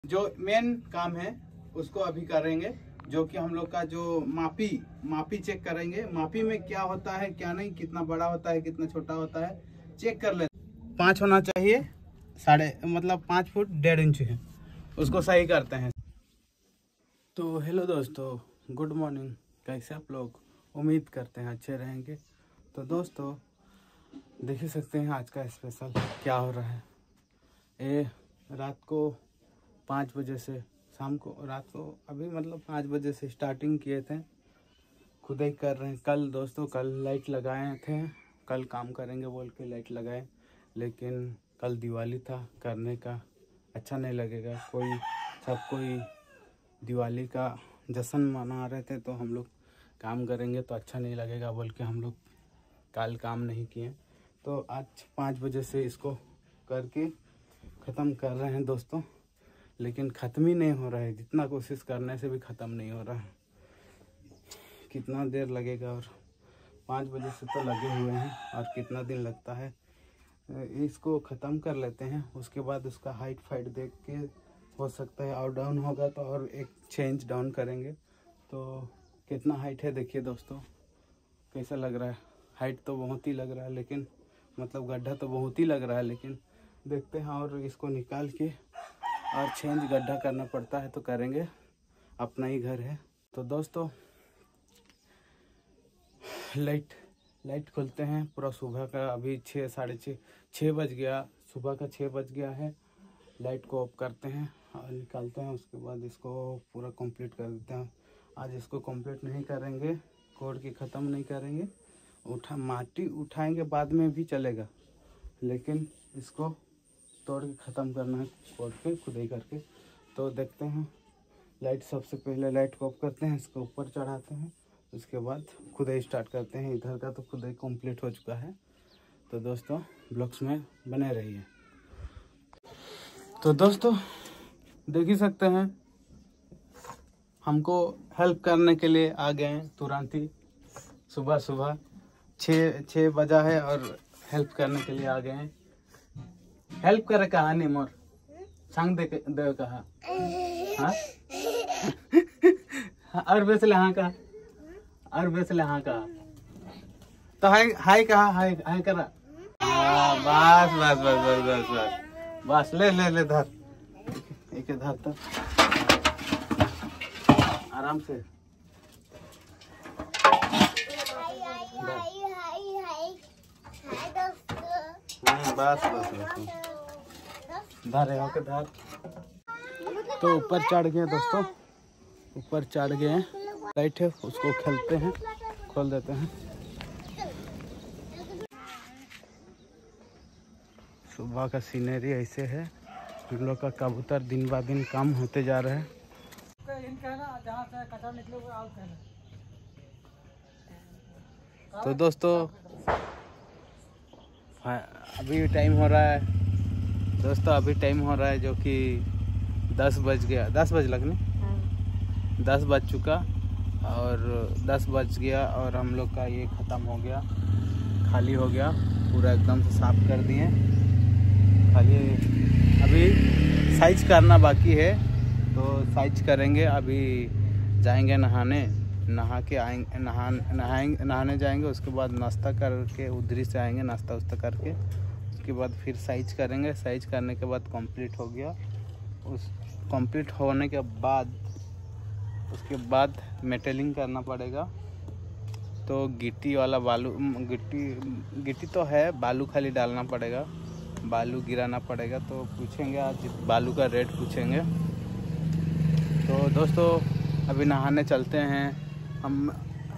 जो मेन काम है उसको अभी करेंगे, जो कि हम लोग का जो मापी चेक करेंगे। मापी में क्या होता है क्या नहीं, कितना बड़ा होता है कितना छोटा होता है चेक कर लेते। 5 होना चाहिए, 5 फुट 1.5 इंच है, उसको सही करते हैं। तो हेलो दोस्तों, गुड मॉर्निंग। कैसे आप लोग? उम्मीद करते हैं अच्छे रहेंगे। तो दोस्तों देख ही सकते हैं आज का स्पेशल क्या हो रहा है। ये रात को 5 बजे से शाम को अभी 5 बजे से स्टार्टिंग किए थे, खुदाई कर रहे हैं। कल लाइट लगाए थे, कल काम करेंगे बोल के लाइट लगाए, लेकिन कल दिवाली था, करने का अच्छा नहीं लगेगा। सब कोई दिवाली का जश्न मना रहे थे, तो हम लोग काम करेंगे तो अच्छा नहीं लगेगा बोल के हम लोग कल काम नहीं किए। तो आज 5 बजे से इसको करके ख़त्म कर रहे हैं दोस्तों, लेकिन ख़त्म ही नहीं हो रहा है। जितना कोशिश करने से भी ख़त्म नहीं हो रहा है। कितना देर लगेगा? और 5 बजे से तो लगे हुए हैं, और कितना दिन लगता है। इसको ख़त्म कर लेते हैं, उसके बाद उसका हाइट फाइट देख के हो सकता है और डाउन होगा तो और एक 6 इंच डाउन करेंगे। तो कितना हाइट है देखिए दोस्तों, कैसा लग रहा है। हाइट तो बहुत ही लग रहा है, लेकिन गड्ढा तो बहुत ही लग रहा है, लेकिन देखते हैं। और इसको निकाल के और 6 इंच गड्ढा करना पड़ता है तो करेंगे, अपना ही घर है। तो दोस्तों लाइट खोलते हैं पूरा सुबह का। अभी 6 बज गया, सुबह का 6 बज गया है। लाइट को ऑफ करते हैं और निकालते हैं। उसके बाद इसको पूरा कंप्लीट कर देते हैं। आज इसको कंप्लीट नहीं करेंगे, कोड की ख़त्म नहीं करेंगे। माटी उठाएंगे बाद में भी चलेगा, लेकिन इसको तोड़ के ख़त्म करना है, कोड के खुदाई करके। तो देखते हैं। सबसे पहले लाइट को ऑफ करते हैं, इसको ऊपर चढ़ाते हैं, उसके बाद खुदाई स्टार्ट करते हैं। इधर का तो खुदाई कंप्लीट हो चुका है। तो दोस्तों ब्लॉग्स में बने रहिए। तो दोस्तों देख ही सकते हैं, हमको हेल्प करने के लिए आ गए हैं तुरंत ही। सुबह 6 बजा है और हेल्प करने के लिए आ गए हैं। हेल्प करे कहा नहीं मोर संग दे कहा। हाँ और बेसले हाँ कहा, और बेसले हाँ कहा। तो हाय कहा, हाय करा। बस बस बस बस बस बस बस ले धर, एक धर तो आराम से। बस धर होके धर। तो ऊपर चढ़ गए दोस्तों, ऊपर चढ़ गए हैं। लाइट है, उसको खोलते हैं, खोल देते हैं। सुबह का सीनरी ऐसे है। हम लोग का कबूतर दिन ब दिन कम होते जा रहे हैं। तो दोस्तों अभी टाइम हो रहा है दोस्तों, अभी टाइम हो रहा है जो कि 10 बज गया। 10 बज लगने 10 बज चुका, और 10 बज गया और हम लोग का ये ख़त्म हो गया, खाली हो गया पूरा, एकदम से साफ कर दिए। खाली अभी साइज करना बाकी है, तो साइज करेंगे। अभी जाएंगे नहाने जाएंगे। उसके बाद नाश्ता करके उधरी से आएंगे, नाश्ता करके उसके बाद फिर साइज करेंगे। साइज करने के बाद कंप्लीट हो गया। कंप्लीट होने के बाद उसके बाद मेटलिंग करना पड़ेगा। तो गिट्टी वाला गिट्टी तो है, बालू खाली डालना पड़ेगा, बालू गिराना पड़ेगा। तो पूछेंगे आज बालू का रेट पूछेंगे। तो दोस्तों अभी नहाने चलते हैं हम।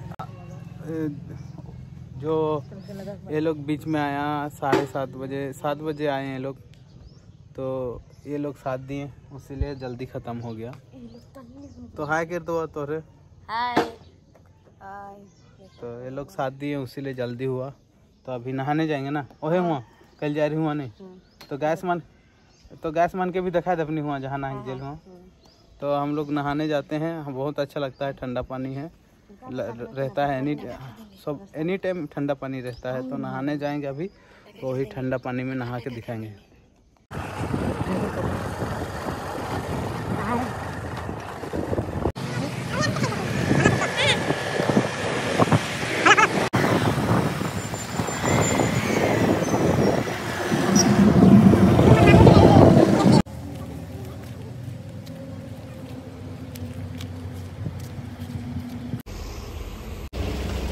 जो ये लोग बीच में आया 7 बजे आए हैं ये लोग, तो ये लोग साथ दिए, इसीलिए जल्दी ख़त्म हो गया। तो हाय कर दो तोरे, हाय। तो ये लोग साथ दिए, इसीलिए जल्दी हुआ। तो अभी नहाने जाएंगे ना, ओहे हुआ कल जा रही हुआ नहीं। तो गैस मान के भी दिखा दे अपनी हुआ जहाँ नहा जेल हुआ। तो हम लोग नहाने जाते हैं, बहुत अच्छा लगता है। ठंडा पानी है, रहता है एनी टाइम ठंडा पानी रहता है। तो नहाने जाएंगे अभी, तो वही ठंडा पानी में नहा के दिखाएंगे।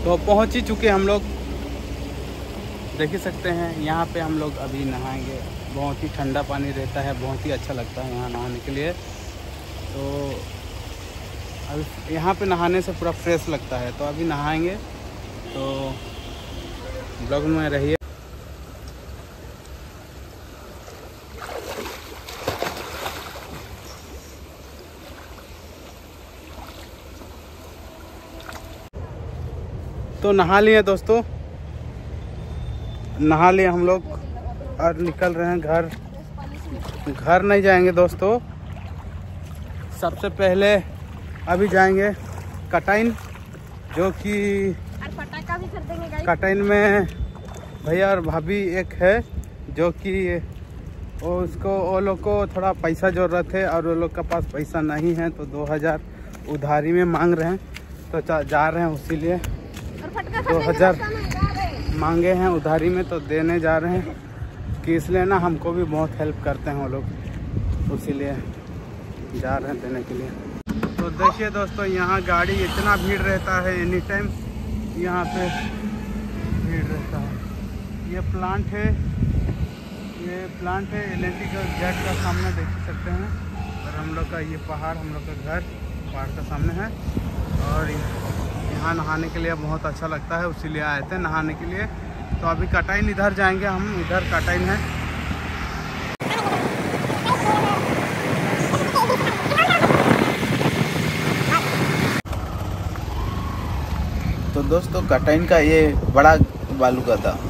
तो पहुंच ही चुके हम लोग, देख ही सकते हैं। यहाँ पे हम लोग अभी नहाएंगे। बहुत ही ठंडा पानी रहता है, बहुत ही अच्छा लगता है यहाँ नहाने के लिए। तो अभी यहाँ पे नहाने से पूरा फ्रेश लगता है। तो अभी नहाएंगे, तो ब्लॉग में रहिए। तो नहा लिए दोस्तों, नहा लिए हम लोग और निकल रहे हैं घर। घर नहीं जाएंगे दोस्तों, सबसे पहले अभी जाएंगे कटाइन, जो कि कटाइन में भैया और भाभी एक है, जो कि वो लोग को थोड़ा पैसा ज़रूरत है और वो लोग के पास पैसा नहीं है, तो 2000 उधारी में मांग रहे हैं। तो जा रहे हैं, उसी लिए 2000 मांगे हैं उधारी में, तो देने जा रहे हैं। कि इसलिए ना हमको भी बहुत हेल्प करते हैं वो लोग, इसीलिए जा रहे हैं देने के लिए। तो देखिए दोस्तों, यहाँ गाड़ी इतना भीड़ रहता है, एनी टाइम यहाँ पे भीड़ रहता है। ये प्लांट है, एल&टी का गेट का सामने देख सकते हैं। और हम लोग का ये पहाड़, हम लोग का घर पहाड़ का सामने है। और यहाँ नहाने के लिए बहुत अच्छा लगता है, इसीलिए आए थे नहाने के लिए। तो अभी कटाइन इधर जाएंगे हम, इधर कटाइन है। तो दोस्तों कटाइन का ये बड़ा बालू का था।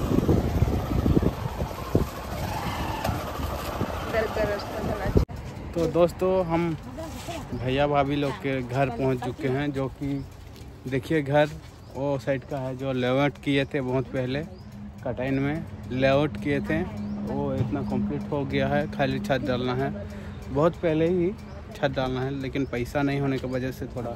तो दोस्तों हम भैया भाभी लोग के घर पहुंच चुके हैं, जो कि देखिए घर वो साइड का है, जो लेआउट किए थे बहुत पहले कटाइन में लेआउट किए थे, वो इतना कंप्लीट हो गया है। खाली छत डालना है, बहुत पहले ही छत डालना है, लेकिन पैसा नहीं होने की वजह से थोड़ा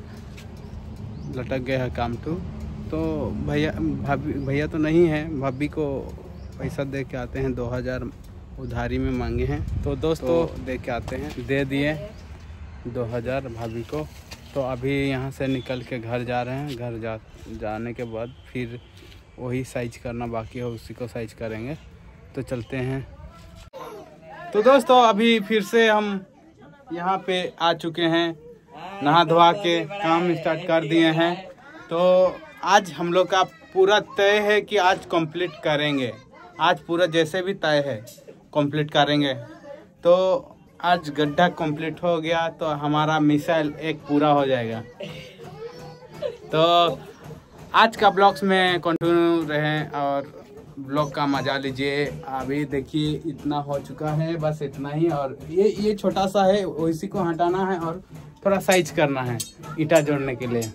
लटक गया है काम तो भैया तो नहीं है, भाभी को पैसा दे के आते हैं। 2000 उधारी में मांगे हैं, तो दोस्तों दे के आते हैं, दे दिए 2000 भाभी को। तो अभी यहाँ से निकल के घर जा रहे हैं। घर जाने के बाद फिर वही साइज करना बाकी है, उसी को साइज करेंगे। तो चलते हैं। तो दोस्तों अभी फिर से हम यहाँ पे आ चुके हैं, नहा धोआ के काम स्टार्ट कर दिए हैं। तो आज हम लोग का पूरा तय है कि आज कंप्लीट करेंगे, आज पूरा जैसे भी तय है कंप्लीट करेंगे। तो आज गड्ढा कंप्लीट हो गया तो हमारा मिसाइल एक पूरा हो जाएगा। तो आज का ब्लॉग्स में कंटिन्यू रहें और ब्लॉग का मजा लीजिए। अभी देखिए इतना हो चुका है, बस इतना ही। और ये छोटा सा है, इसी को हटाना है और थोड़ा साइज करना है ईटा जोड़ने के लिए।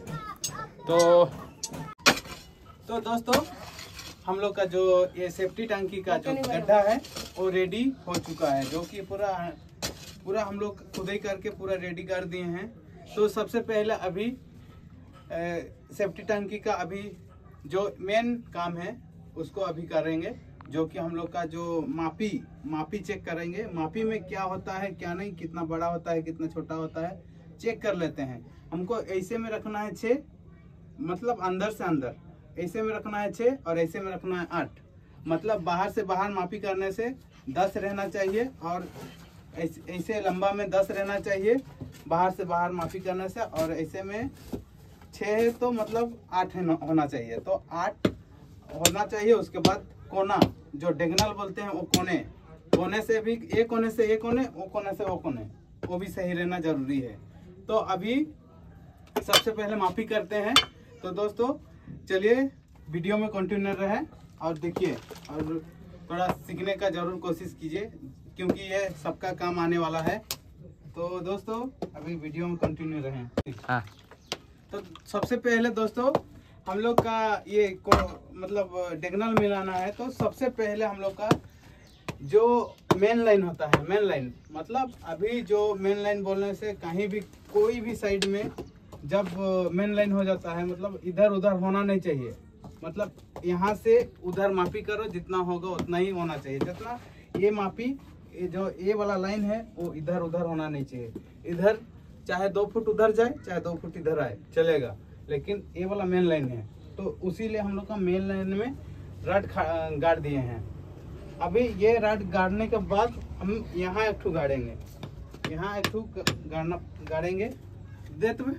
तो दोस्तों हम लोग का जो ये सेफ्टी टंकी का जो गड्ढा है वो रेडी हो चुका है, जो कि पूरा हम लोग खुदाई करके पूरा रेडी कर दिए हैं। तो सबसे पहले अभी सेफ्टी टंकी का अभी जो मेन काम है उसको अभी करेंगे, जो कि हम लोग का जो मापी चेक करेंगे। मापी में क्या होता है क्या नहीं, कितना बड़ा होता है कितना छोटा होता है, चेक कर लेते हैं। हमको ऐसे में रखना है 6, मतलब अंदर से अंदर ऐसे में रखना है 6 और ऐसे में रखना है 8। मतलब बाहर से बाहर मापी करने से 10 रहना चाहिए और ऐसे लंबा में 10 रहना चाहिए बाहर से बाहर मापी करने से। और ऐसे में 6 है तो मतलब 8 होना चाहिए, तो 8 होना चाहिए। उसके बाद कोना, जो डेगनल बोलते हैं, वो कोने से भी, एक कोने से एक कोने, वो कोने से वो कोने, वो भी सही रहना जरूरी है। तो अभी सबसे पहले मापी करते हैं। तो दोस्तों चलिए वीडियो में कंटिन्यू रहे और देखिए, और थोड़ा सीखने का जरूर कोशिश कीजिए, क्योंकि ये सबका काम आने वाला है। तो दोस्तों अभी वीडियो में कंटिन्यू रहें। हाँ, तो सबसे पहले दोस्तों हम लोग का ये मतलब डेगनल मिलाना है। तो सबसे पहले हम लोग का जो मेन लाइन होता है, मेन लाइन मतलब अभी जो मेन लाइन बोलने से कहीं भी कोई भी साइड में जब मेन लाइन हो जाता है, मतलब इधर उधर होना नहीं चाहिए। मतलब यहाँ से उधर मापी करो, जितना होगा उतना ही होना चाहिए। जितना ये मापी, ये जो ये वाला लाइन है वो इधर उधर होना नहीं चाहिए। इधर चाहे 2 फुट उधर जाए, चाहे 2 फुट इधर आए, चलेगा, लेकिन ये वाला मेन लाइन है। तो उसीलिए हम लोग का मेन लाइन में रड गाड़ दिए हैं। अभी ये रड गाड़ने के बाद हम यहाँ एक ठू गाड़ेंगे, यहाँ एक ठू गाड़ेंगे दे तुम्हें।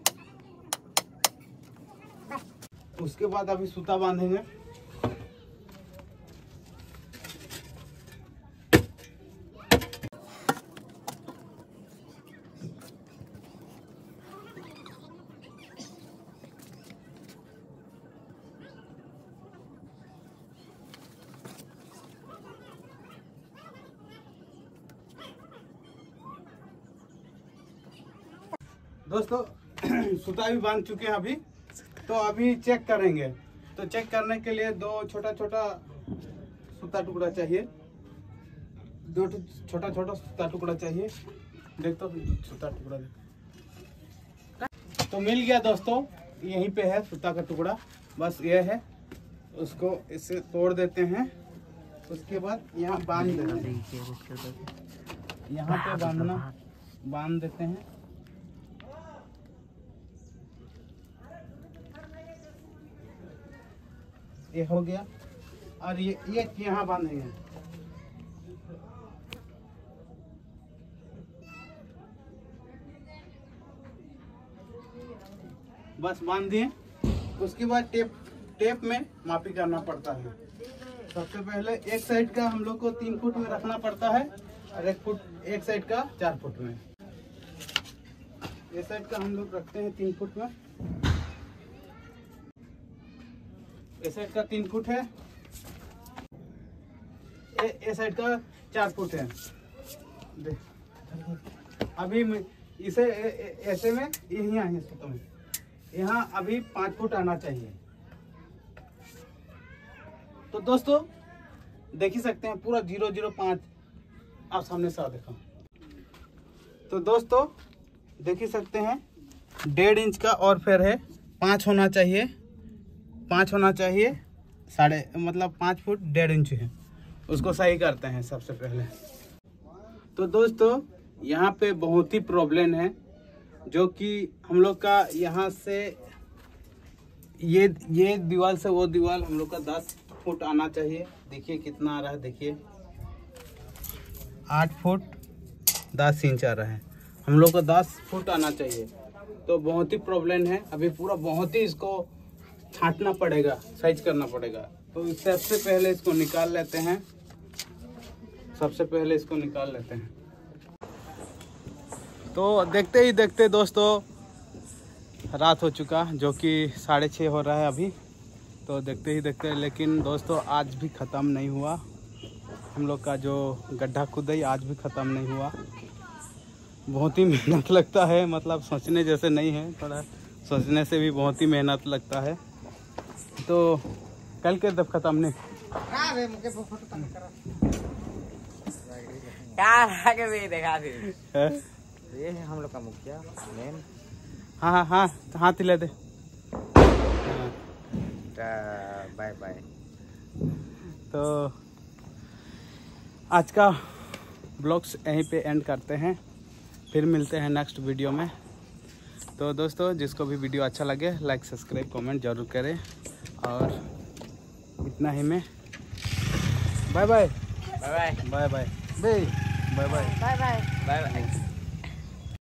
उसके बाद अभी सूता बांधेंगे। दोस्तों सूता भी बांध चुके हैं अभी, तो अभी चेक करेंगे। तो चेक करने के लिए दो छोटा छोटा सूता टुकड़ा चाहिए, दो छोटा छोटा सूता टुकड़ा चाहिए। देख तो सूता टुकड़ा तो मिल गया दोस्तों, यहीं पे है सूता का टुकड़ा, बस ये है। उसको इससे तोड़ देते हैं। उसके बाद यहाँ बांध देते हैं, यहाँ पे बांध देते हैं। ये हो गया, और ये यहाँ बांधेंगे। बस बांध दिए। उसके बाद टेप में मापी करना पड़ता है। सबसे पहले एक साइड का हम लोग को 3 फुट में रखना पड़ता है, और एक साइड का 4 फुट में। इस साइड का हम लोग रखते हैं 3 फुट में, इस साइड का 3 फुट है, इस साइड का 4 फुट है। अभी इसे ऐसे में यहाँ अभी 5 फुट आना चाहिए। तो दोस्तों देख ही सकते हैं पूरा 005 आप सामने से देखो। तो दोस्तों देख ही सकते हैं 1.5 इंच का और फिर है 5 होना चाहिए, 5 होना चाहिए, 5 फुट 1.5 इंच है। उसको सही करते हैं सबसे पहले। तो दोस्तों यहाँ पे बहुत ही प्रॉब्लम है, जो कि हम लोग का यहाँ से ये दीवार से वो दीवार हम लोग का 10 फुट आना चाहिए। देखिए कितना आ रहा है, देखिए 8 फुट 10 इंच आ रहा है। हम लोग को 10 फुट आना चाहिए। तो बहुत ही प्रॉब्लम है, अभी पूरा बहुत ही इसको छांटना पड़ेगा, साइज करना पड़ेगा। तो सबसे पहले इसको निकाल लेते हैं, तो देखते ही देखते दोस्तों रात हो चुका, जो कि 6:30 हो रहा है अभी। तो देखते ही देखते, लेकिन दोस्तों आज भी ख़त्म नहीं हुआ। हम लोग का जो गड्ढा खुदाई आज भी ख़त्म नहीं हुआ। बहुत ही मेहनत लगता है, मतलब सोचने जैसे नहीं है, थोड़ा सोचने से भी बहुत ही मेहनत लगता है। तो कल के दब ख़त्म नहीं आगे भी देखा फिर ये है हम लोग का मुखिया मेन। हाँ तिले दे। Bye bye. तो आज का ब्लॉग्स यहीं पे एंड करते हैं, फिर मिलते हैं नेक्स्ट वीडियो में। तो दोस्तों जिसको भी वीडियो अच्छा लगे लाइक सब्सक्राइब कमेंट जरूर करें, और इतना ही में bye bye bye bye bye bye bye bye bye bye bye bye bye.